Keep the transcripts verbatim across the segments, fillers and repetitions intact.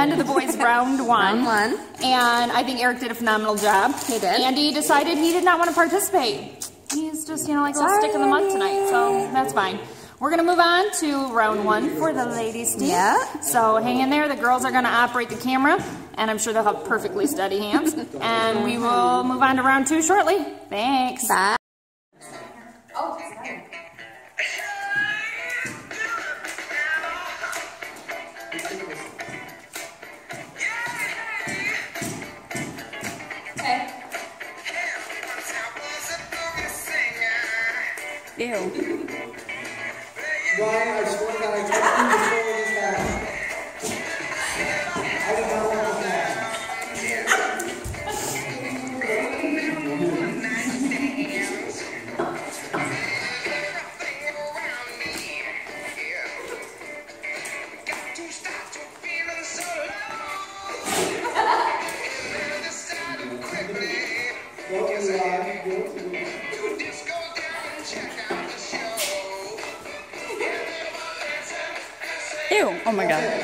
end of the boys' round one. Round one. And I think Eric did a phenomenal job. He did. Andy decided he did not want to participate. He's just, you know, like a little Sorry, stick in the mud Andy. tonight, so that's fine. We're going to move on to round one for the ladies' team. Yeah. So hang in there. The girls are going to operate the camera, and I'm sure they'll have perfectly steady hands. And we will move on to round two shortly. Thanks. Bye. Oh, sorry. Ew. Ryan, I swear to God, I told you before this happened. I did not want this Ew. Oh my God.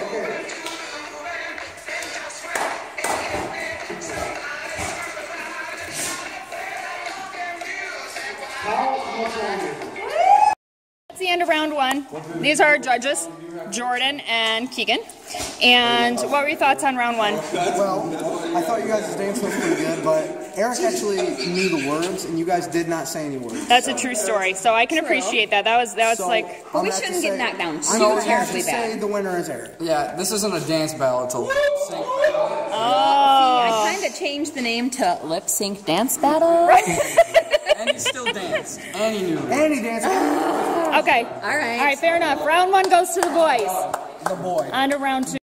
That's the end of round one. These are our judges, Jordan and Keegan. And what were your thoughts on round one? Well, I thought you guys' dance was pretty good, but Eric actually knew the words, and you guys did not say any words. That's a true story, so I can appreciate that. That was that was So, like. But I'm we gonna have to shouldn't get say- knocked down I'm so gonna have terribly to say bad. the winner is Eric. Yeah, this isn't a dance battle, it's a lip sync battle. Oh. I kind of changed the name to Lip Sync Dance Battle. And he still danced. And he knew it. And he danced. Okay. All right. All right. Fair enough. Round one goes to the boys. The boy. On to round two.